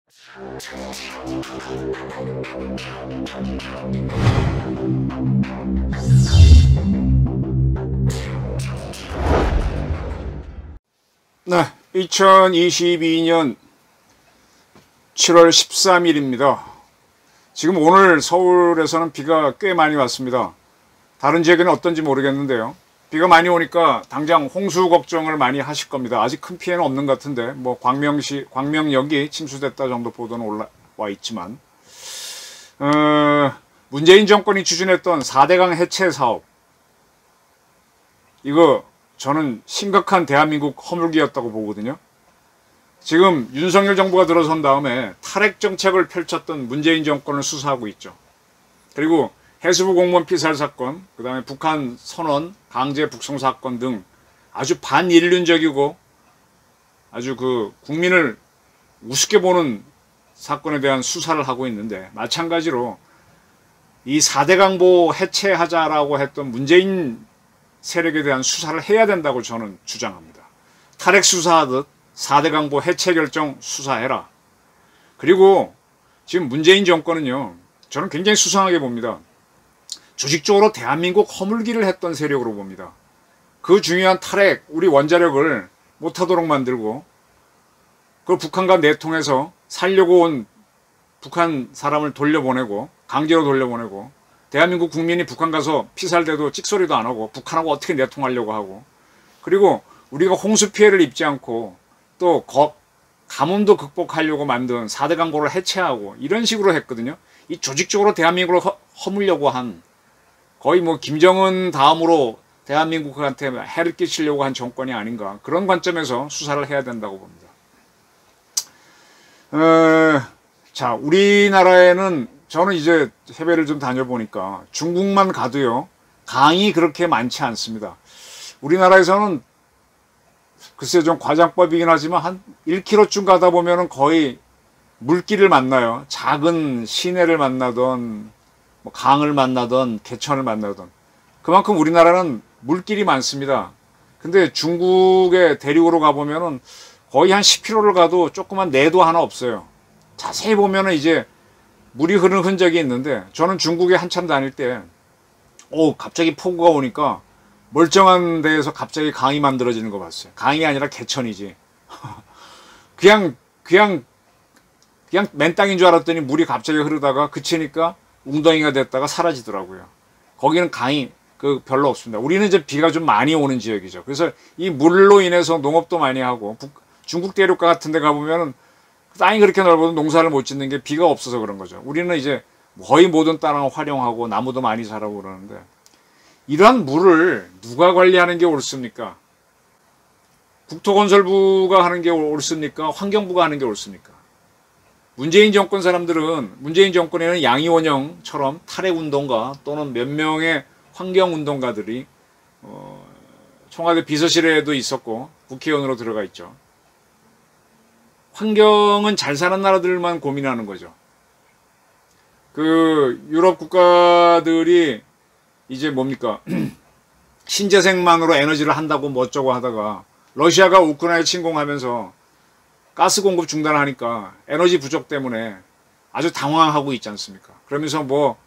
네, 2022년 7월 13일입니다. 지금 오늘 서울에서는 비가 꽤 많이 왔습니다. 다른 지역에는 어떤지 모르겠는데요. 비가 많이 오니까 당장 홍수 걱정을 많이 하실 겁니다. 아직 큰 피해는 없는 것 같은데 뭐 광명역이 침수됐다 정도 보도는 올라와 있지만 문재인 정권이 추진했던 4대강 해체 사업, 이거 저는 심각한 대한민국 허물기였다고 보거든요. 지금 윤석열 정부가 들어선 다음에 탈핵 정책을 펼쳤던 문재인 정권을 수사하고 있죠. 그리고 해수부 공무원 피살 사건, 그 다음에 북한 선원, 강제 북송 사건 등 아주 반인륜적이고 아주 국민을 우습게 보는 사건에 대한 수사를 하고 있는데, 마찬가지로 이 4대강보 해체하자라고 했던 문재인 세력에 대한 수사를 해야 된다고 저는 주장합니다. 탈핵 수사하듯 4대강보 해체 결정 수사해라. 그리고 지금 문재인 정권은요, 저는 굉장히 수상하게 봅니다. 조직적으로 대한민국 허물기를 했던 세력으로 봅니다. 그 중요한 탈핵, 우리 원자력을 못하도록 만들고, 그걸 북한과 내통해서 살려고 온 북한 사람을 돌려보내고, 강제로 돌려보내고, 대한민국 국민이 북한 가서 피살돼도 찍소리도 안 하고 북한하고 어떻게 내통하려고 하고, 그리고 우리가 홍수 피해를 입지 않고 또 가뭄도 극복하려고 만든 4대강보를 해체하고 이런 식으로 했거든요. 이 조직적으로 대한민국을 허물려고 한, 거의 뭐 김정은 다음으로 대한민국한테 해를 끼치려고 한 정권이 아닌가, 그런 관점에서 수사를 해야 된다고 봅니다. 자, 우리나라에는, 저는 이제 해외를 좀 다녀보니까 중국만 가도요, 강이 그렇게 많지 않습니다. 우리나라에서는 글쎄 좀 과장법이긴 하지만 한 1km쯤 가다 보면은 거의 물길을 만나요. 작은 시내를 만나던 뭐 강을 만나던 개천을 만나던, 그만큼 우리나라는 물길이 많습니다. 근데 중국의 대륙으로 가보면은 거의 한 10km를 가도 조그만 내도 하나 없어요. 자세히 보면은 이제 물이 흐르는 흔적이 있는데, 저는 중국에 한참 다닐 때 갑자기 폭우가 오니까 멀쩡한 데에서 갑자기 강이 만들어지는 거 봤어요. 강이 아니라 개천이지. 그냥 맨 땅인 줄 알았더니 물이 갑자기 흐르다가 그치니까 웅덩이가 됐다가 사라지더라고요. 거기는 강이 별로 없습니다. 우리는 이제 비가 좀 많이 오는 지역이죠. 그래서 이 물로 인해서 농업도 많이 하고, 중국 대륙 같은 데 가보면은 땅이 그렇게 넓어도 농사를 못 짓는 게 비가 없어서 그런 거죠. 우리는 이제 거의 모든 땅을 활용하고 나무도 많이 자라고 그러는데, 이러한 물을 누가 관리하는 게 옳습니까? 국토건설부가 하는 게 옳습니까? 환경부가 하는 게 옳습니까? 문재인 정권 사람들은, 문재인 정권에는 양이원영처럼 탈핵운동가 또는 몇 명의 환경운동가들이 청와대 비서실에도 있었고 국회의원으로 들어가 있죠. 환경은 잘 사는 나라들만 고민하는 거죠. 유럽 국가들이 이제 뭡니까? 신재생만으로 에너지를 한다고 뭐 어쩌고 하다가 러시아가 우크라이나 침공하면서 가스 공급 중단하니까 에너지 부족 때문에 아주 당황하고 있지 않습니까? 그러면서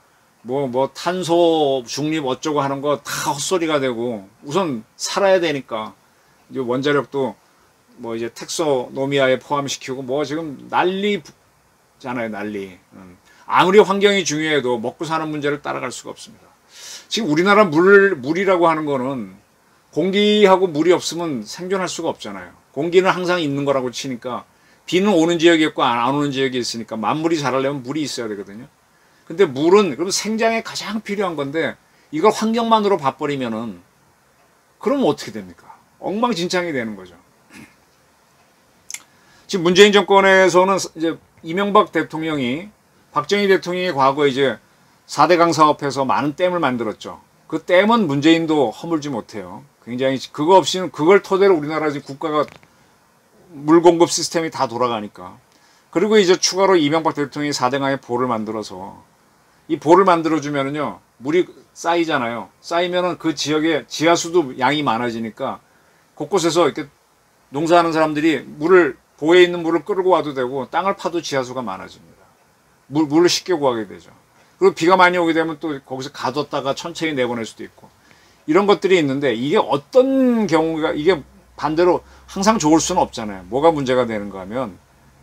탄소 중립 어쩌고 하는 거 다 헛소리가 되고, 우선 살아야 되니까 이제 원자력도 뭐 이제 텍소노미아에 포함시키고 지금 난리잖아요, 난리. 아무리 환경이 중요해도 먹고 사는 문제를 따라갈 수가 없습니다. 지금 우리나라 물이라고 하는 거는 공기하고 물이 없으면 생존할 수가 없잖아요. 공기는 항상 있는 거라고 치니까 비는 오는 지역이 있고 안 오는 지역이 있으니까 만물이 자라려면 물이 있어야 되거든요. 근데 물은 그럼 생장에 가장 필요한 건데, 이걸 환경만으로 봐버리면은 그러면 어떻게 됩니까? 엉망진창이 되는 거죠. 지금 문재인 정권에서는 이제 이명박 대통령이, 박정희 대통령이 과거에 이제 4대강 사업해서 많은 댐을 만들었죠. 그 댐은 문재인도 허물지 못해요. 굉장히 그거 없이는, 그걸 토대로 우리나라 지금 국가가 물 공급 시스템이 다 돌아가니까. 그리고 이제 추가로 이명박 대통령이 4대강의 보를 만들어서, 이 보를 만들어주면은요, 물이 쌓이잖아요. 쌓이면은 그 지역에 지하수도 양이 많아지니까 곳곳에서 이렇게 농사하는 사람들이 물을 보에 있는 물을 끌고 와도 되고 땅을 파도 지하수가 많아집니다. 물을 쉽게 구하게 되죠. 그리고 비가 많이 오게 되면 또 거기서 가뒀다가 천천히 내보낼 수도 있고 이런 것들이 있는데 이게 어떤 경우가 이게 반대로 항상 좋을 수는 없잖아요. 뭐가 문제가 되는가 하면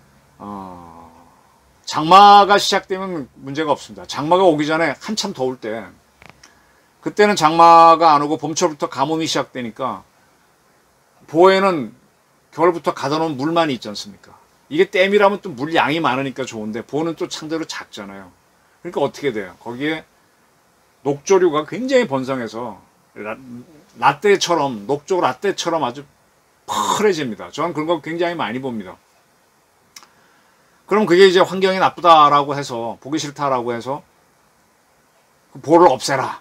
장마가 시작되면 문제가 없습니다. 장마가 오기 전에 한참 더울 때 그때는 장마가 안 오고 봄철부터 가뭄이 시작되니까 보에는 겨울부터 가다 놓은 물만이 있지 않습니까? 이게 댐이라면 또 물 양이 많으니까 좋은데 보는 또 상대로 작잖아요. 그러니까 어떻게 돼요? 거기에 녹조류가 굉장히 번성해서 라떼처럼 녹조 라떼처럼 아주 펄해집니다. 저는 그런 거 굉장히 많이 봅니다. 그럼 그게 이제 환경이 나쁘다라고 해서 보기 싫다라고 해서 그 보를 없애라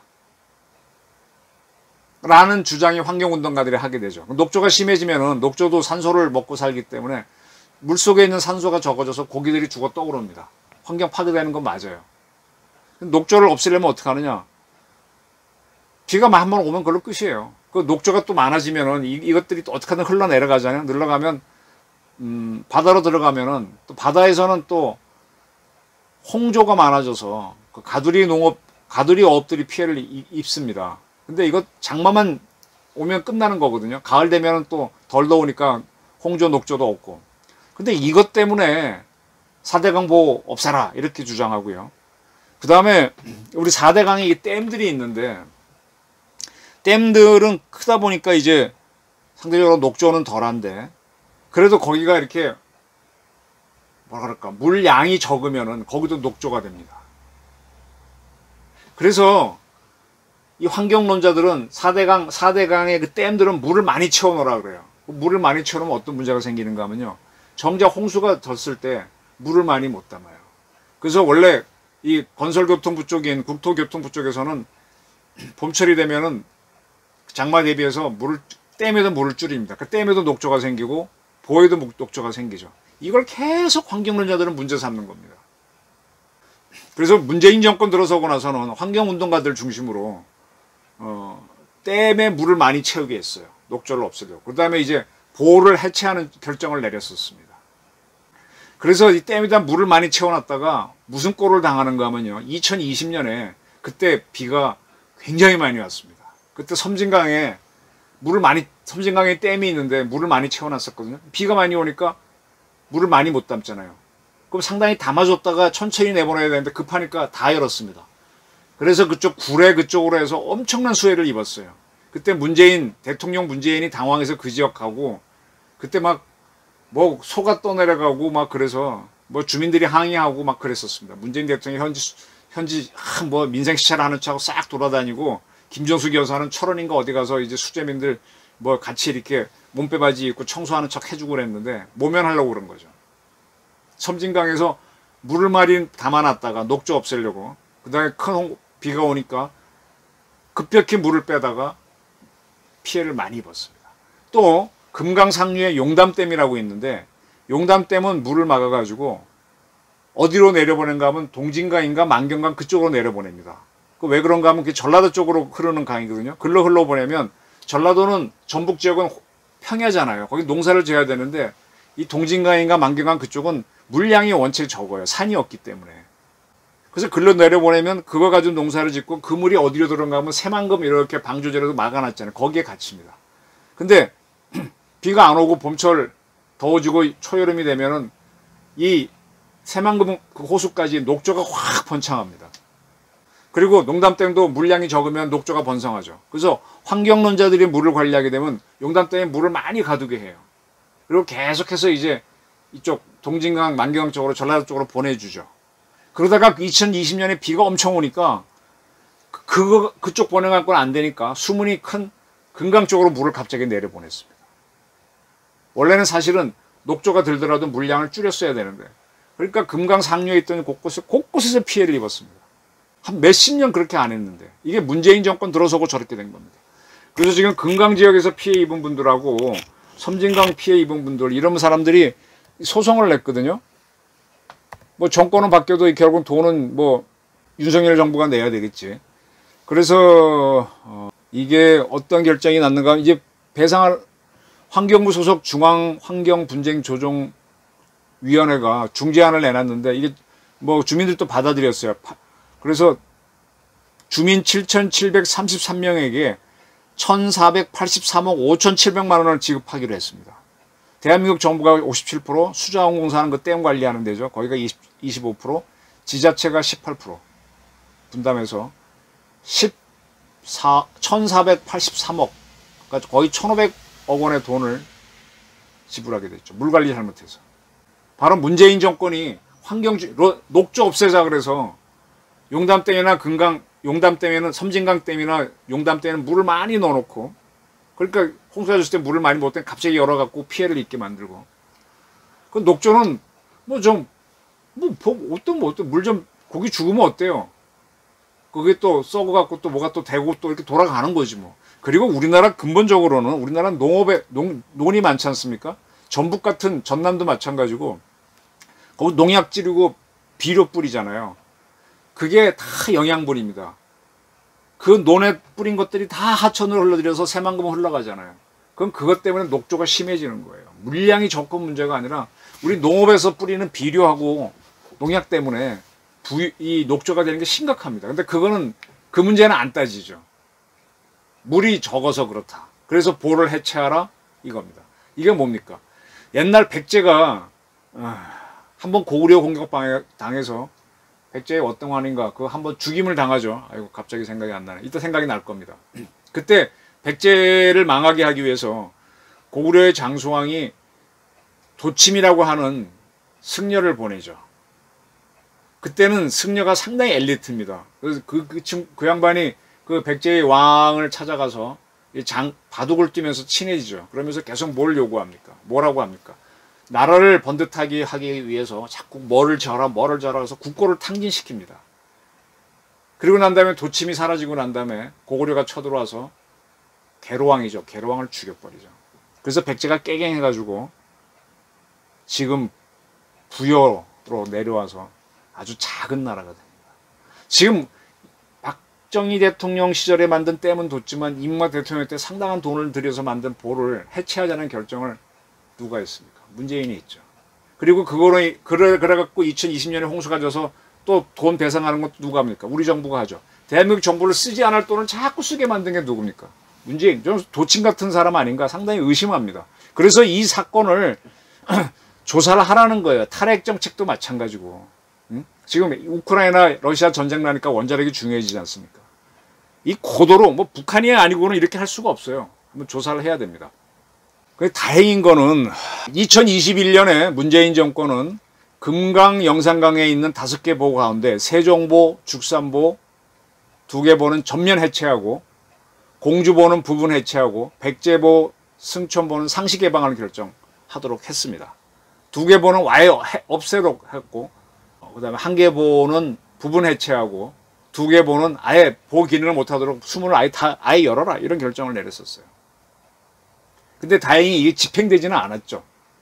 라는 주장이 환경운동가들이 하게 되죠. 녹조가 심해지면은 녹조도 산소를 먹고 살기 때문에 물속에 있는 산소가 적어져서 고기들이 죽어 떠오릅니다. 환경 파괴되는 건 맞아요. 녹조를 없애려면 어떻게 하느냐? 비가 한 번 오면 그걸로 끝이에요. 그 녹조가 또 많아지면은 이것들이 또 어떻게든 흘러내려가잖아요. 늘러가면 바다로 들어가면은 또 바다에서는 또 홍조가 많아져서 그 가두리 어업들이 피해를 입습니다. 근데 이거 장마만 오면 끝나는 거거든요. 가을 되면은 또 덜 더우니까 홍조, 녹조도 없고. 근데 이것 때문에 4대강 보호 없애라 이렇게 주장하고요. 그 다음에 우리 4대강에 댐들이 있는데 댐들은 크다 보니까 이제 상대적으로 녹조는 덜한데 그래도 거기가 이렇게 뭐라 그럴까 물량이 적으면은 거기도 녹조가 됩니다. 그래서 이 환경론자들은 4대강의 그 댐들은 물을 많이 채워놓으라 그래요. 물을 많이 채워놓으면 어떤 문제가 생기는가 하면요. 정작 홍수가 졌을 때 물을 많이 못 담아요. 그래서 원래 이 건설교통부 쪽인 국토교통부 쪽에서는 봄철이 되면은 장마 대비해서 댐에도 물을 줄입니다. 그 댐에도 녹조가 생기고 보에도 녹조가 생기죠. 이걸 계속 환경론자들은 문제 삼는 겁니다. 그래서 문재인 정권 들어서고 나서는 환경운동가들 중심으로 댐에 물을 많이 채우게 했어요. 녹조를 없애려고. 그 다음에 이제 보호를 해체하는 결정을 내렸었습니다. 그래서 이 댐에다 물을 많이 채워놨다가 무슨 꼴을 당하는가 하면요. 2020년에 그때 비가 굉장히 많이 왔습니다. 그때 섬진강에 섬진강에 댐이 있는데 물을 많이 채워놨었거든요. 비가 많이 오니까 물을 많이 못 담잖아요. 그럼 상당히 담아줬다가 천천히 내보내야 되는데 급하니까 다 열었습니다. 그래서 그쪽 구례 그쪽으로 해서 엄청난 수해를 입었어요. 그때 대통령 문재인이 당황해서 그 지역 가고 그때 막 뭐 소가 떠내려가고 막 그래서 뭐 주민들이 항의하고 막 그랬었습니다. 문재인 대통령이 현지 뭐 민생 시찰 하는 척하고 싹 돌아다니고 김정숙 여사는 철원인가 어디 가서 이제 수재민들 뭐 같이 이렇게 몸빼바지 입고 청소하는 척 해주고 그랬는데 모면하려고 그런 거죠. 섬진강에서 물을 많이 담아놨다가 녹조 없애려고 그 다음에 큰 비가 오니까 급격히 물을 빼다가 피해를 많이 입었습니다. 또 금강 상류에 용담댐이라고 있는데 용담댐은 물을 막아가지고 어디로 내려보낸가 하면 동진강인가 만경강 그쪽으로 내려보냅니다. 왜 그런가 하면 전라도 쪽으로 흐르는 강이거든요. 글로 흘러보내면 전라도는 전북 지역은 평야잖아요. 거기 농사를 지어야 되는데 이 동진강인가 만경강 그쪽은 물량이 원체 적어요. 산이 없기 때문에. 그래서 글로 내려보내면 그거 가지고 농사를 짓고 그 물이 어디로 들어가 하면 새만금 이렇게 방조제로도 막아놨잖아요. 거기에 갇힙니다. 근데 비가 안 오고 봄철 더워지고 초여름이 되면은 이 새만금 그 호수까지 녹조가 확 번창합니다. 그리고 농담댐도 물량이 적으면 녹조가 번성하죠. 그래서 환경론자들이 물을 관리하게 되면 용담댐에 물을 많이 가두게 해요. 그리고 계속해서 이제 이쪽 동진강, 만경강 쪽으로 전라도 쪽으로 보내주죠. 그러다가 2020년에 비가 엄청 오니까 그쪽 보내갖고는 안 되니까 수문이 큰 금강 쪽으로 물을 갑자기 내려보냈습니다. 원래는 사실은 녹조가 들더라도 물량을 줄였어야 되는데 그러니까 금강 상류에 있던 곳곳에서 피해를 입었습니다. 한 몇십 년 그렇게 안 했는데 이게 문재인 정권 들어서고 저렇게 된 겁니다. 그래서 지금 금강 지역에서 피해 입은 분들하고 섬진강 피해 입은 분들 이런 사람들이 소송을 냈거든요. 뭐 정권은 바뀌어도 결국 돈은 뭐 윤석열 정부가 내야 되겠지. 그래서 이게 어떤 결정이 났는가 이제 배상할 환경부 소속 중앙환경분쟁조정위원회 위원회가 중재안을 내놨는데 이게 뭐 주민들도 받아들였어요. 그래서 주민 7,733명에게 1,483억 5,700만 원을 지급하기로 했습니다. 대한민국 정부가 57%, 수자원공사는 그 댐 관리하는 데죠. 거기가 25%, 지자체가 18% 분담해서 1,483억, 그러니까 거의 1,500억 원의 돈을 지불하게 됐죠. 물 관리 잘못해서. 바로 문재인 정권이 녹조 없애자 그래서 용담댐이나 용담댐에는 섬진강댐이나 용담댐에는 물을 많이 넣어놓고, 그러니까 홍수가 졌을 때 물을 많이 못 때 갑자기 열어갖고 피해를 입게 만들고, 그 녹조는 어떤 물 좀 고기 죽으면 어때요? 그게 또 썩어갖고 또 뭐가 또 되고 또 이렇게 돌아가는 거지 뭐. 그리고 우리나라 근본적으로는 우리나라는 논이 많지 않습니까? 전북 같은 전남도 마찬가지고 거기 농약 찌르고 비료 뿌리잖아요. 그게 다 영양분입니다. 그 논에 뿌린 것들이 다 하천으로 흘러들여서 새만금 흘러가잖아요. 그럼 그것 때문에 녹조가 심해지는 거예요. 물량이 적은 문제가 아니라 우리 농업에서 뿌리는 비료하고 농약 때문에 이 녹조가 되는 게 심각합니다. 근데 그거는 그 문제는 안 따지죠. 물이 적어서 그렇다. 그래서 보를 해체하라 이겁니다. 이게 뭡니까? 옛날 백제가 한번 고구려 공격 당해서 백제의 어떤 환인가 그 한번 죽임을 당하죠. 아이고 갑자기 생각이 안 나네. 이따 생각이 날 겁니다. 그때 백제를 망하게 하기 위해서 고구려의 장수왕이 도침이라고 하는 승려를 보내죠. 그때는 승려가 상당히 엘리트입니다. 그래서 그 양반이 그 백제의 왕을 찾아가서 바둑을 뛰면서 친해지죠. 그러면서 계속 뭘 요구합니까? 뭐라고 합니까? 나라를 번듯하게 하기 위해서 자꾸 뭐를 져라 해서 국고를 탕진시킵니다. 그리고 난 다음에 도침이 사라지고 난 다음에 고구려가 쳐들어와서 계로왕이죠. 계로왕을 죽여버리죠. 그래서 백제가 깨갱해가지고 지금 부여로 내려와서 아주 작은 나라가 됩니다. 지금 박정희 대통령 시절에 만든 댐은 뒀지만 이명박 대통령 때 상당한 돈을 들여서 만든 보를 해체하자는 결정을 누가 했습니까? 문재인이 했죠. 그리고 그래갖고 2020년에 홍수가 져서 또 돈 배상하는 것도 누가 합니까? 우리 정부가 하죠. 대한민국 정부를 쓰지 않을 돈을 자꾸 쓰게 만든 게 누굽니까? 문재인. 좀 도친 같은 사람 아닌가 상당히 의심합니다. 그래서 이 사건을 조사를 하라는 거예요. 탈핵 정책도 마찬가지고. 지금 우크라이나 러시아 전쟁 나니까 원자력이 중요해지지 않습니까? 이 고도로 뭐 북한이 아니고는 이렇게 할 수가 없어요. 한번 조사를 해야 됩니다. 다행인 거는 2021년에 문재인 정권은 금강, 영산강에 있는 5개 보 가운데 세종보, 죽산보 2개 보는 전면 해체하고 공주보는 부분 해체하고 백제보, 승천보는 상시 개방을 결정하도록 했습니다. 2개 보는 아예 없애도록 했고 그 다음에 1개 보는 부분 해체하고 2개 보는 아예 보 기능을 못하도록 수문을 아예 열어라 이런 결정을 내렸었어요. 근데 다행히 이게 집행되지는 않았죠.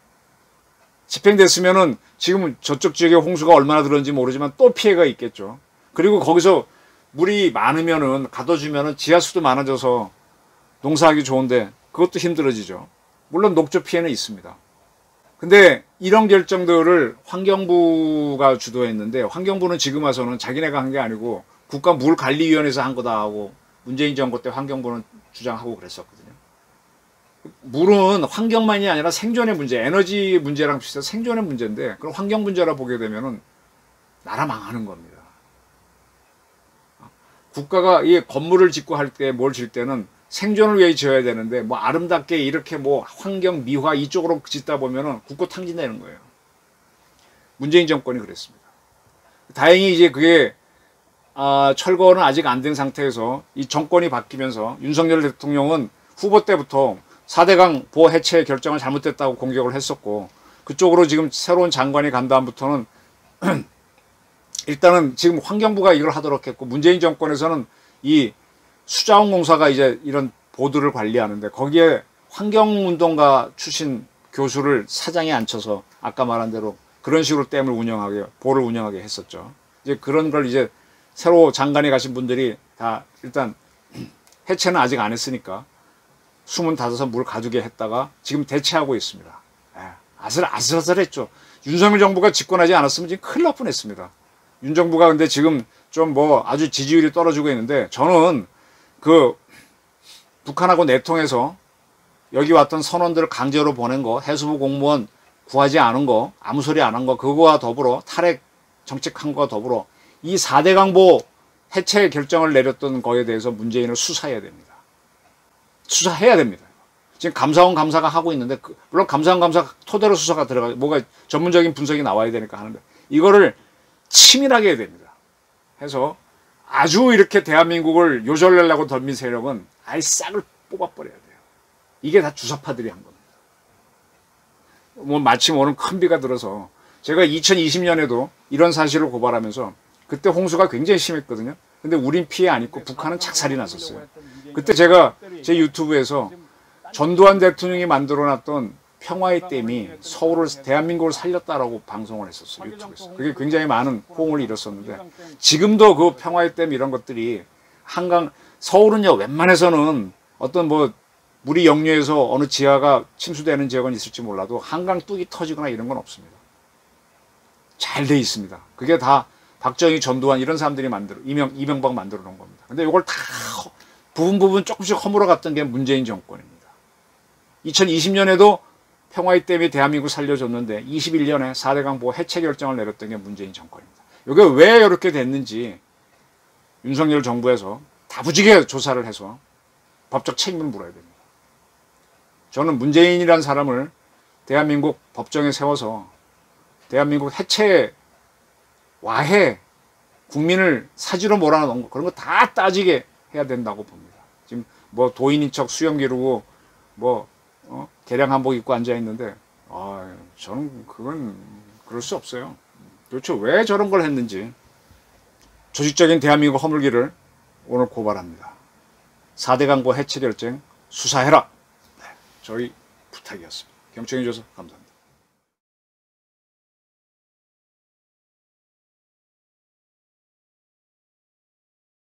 집행됐으면은 지금 저쪽 지역에 홍수가 얼마나 들었는지 모르지만 또 피해가 있겠죠. 그리고 거기서 물이 많으면은 가둬주면은 지하수도 많아져서 농사하기 좋은데 그것도 힘들어지죠. 물론 녹조 피해는 있습니다. 근데 이런 결정들을 환경부가 주도했는데 환경부는 지금 와서는 자기네가 한 게 아니고 국가물관리위원회에서 한 거다 하고 문재인 정부 때 환경부는 주장하고 그랬었거든요. 물은 환경만이 아니라 생존의 문제, 에너지 문제랑 비슷해서 생존의 문제인데 그럼 환경 문제라 보게 되면은 나라 망하는 겁니다. 국가가 이 건물을 짓고 할 때 뭘 질 때는 생존을 위해 지어야 되는데 뭐 아름답게 이렇게 뭐 환경 미화 이쪽으로 짓다 보면은 국고 탕진되는 거예요. 문재인 정권이 그랬습니다. 다행히 이제 그게 철거는 아직 안 된 상태에서 이 정권이 바뀌면서 윤석열 대통령은 후보 때부터 4대강 보호 해체 결정을 잘못됐다고 공격을 했었고 그쪽으로 지금 새로운 장관이 간 다음부터는 일단은 지금 환경부가 이걸 하도록 했고 문재인 정권에서는 이 수자원공사가 이제 이런 보도를 관리하는데 거기에 환경운동가 출신 교수를 사장에 앉혀서 아까 말한 대로 그런 식으로 댐을 보를 운영하게 했었죠. 이제 그런 걸 이제 새로 장관에 가신 분들이 다 일단 해체는 아직 안 했으니까 숨은 닫아서 물 가두게 했다가 지금 대체하고 있습니다. 아슬아슬했죠. 윤석열 정부가 집권하지 않았으면 지금 큰일 날 뻔했습니다. 윤 정부가 근데 지금 좀 뭐 아주 지지율이 떨어지고 있는데, 저는 그 북한하고 내통해서 여기 왔던 선원들을 강제로 보낸 거, 해수부 공무원 구하지 않은 거, 아무 소리 안 한 거, 그거와 더불어 탈핵 정책한 거와 더불어 이 4대 강보 해체 결정을 내렸던 거에 대해서 문재인을 수사해야 됩니다. 수사해야 됩니다. 지금 감사원 감사가 하고 있는데, 물론 감사원 감사 토대로 수사가 들어가, 뭐가 전문적인 분석이 나와야 되니까 하는데, 이거를 치밀하게 해야 됩니다. 해서 아주 이렇게 대한민국을 요절내려고 덤빈 세력은 아예 싹을 뽑아버려야 돼요. 이게 다 주사파들이 한 겁니다. 뭐 마침 오늘 큰 비가 들어서, 제가 2020년에도 이런 사실을 고발하면서 그때 홍수가 굉장히 심했거든요. 근데 우린 피해 안 입고 북한은 착살이 났었어요. 그때 제가 제 유튜브에서 전두환 대통령이 만들어놨던 평화의 댐이 서울을, 대한민국을 살렸다라고 방송을 했었어요. 유튜브에서. 그게 굉장히 많은 호응을 잃었었는데, 지금도 그 평화의 댐 이런 것들이 한강, 서울은요, 웬만해서는 어떤 뭐 물이 역류해서 어느 지하가 침수되는 지역은 있을지 몰라도 한강 뚝이 터지거나 이런 건 없습니다. 잘 돼 있습니다. 그게 다 박정희, 전두환 이런 사람들이 이명박 만들어 놓은 겁니다. 근데 이걸 다 부분 조금씩 허물어 갔던 게 문재인 정권입니다. 2020년에도 평화의 댐이 대한민국 살려줬는데 21년에 4대 강보 해체 결정을 내렸던 게 문재인 정권입니다. 이게 왜 이렇게 됐는지 윤석열 정부에서 다부지게 조사를 해서 법적 책임을 물어야 됩니다. 저는 문재인이라는 사람을 대한민국 법정에 세워서 대한민국 해체, 와해, 국민을 사지로 몰아넣은 거, 그런 거 다 따지게 해야 된다고 봅니다. 지금 뭐 도인인 척 수염 기르고 뭐 개량 한복 입고 앉아 있는데, 저는 그건 그럴 수 없어요. 도대체 왜 저런 걸 했는지 조직적인 대한민국 허물기를 오늘 고발합니다. 4대 강보 해체 결정 수사해라. 네, 저희 부탁이었습니다. 경청해 주셔서 감사합니다.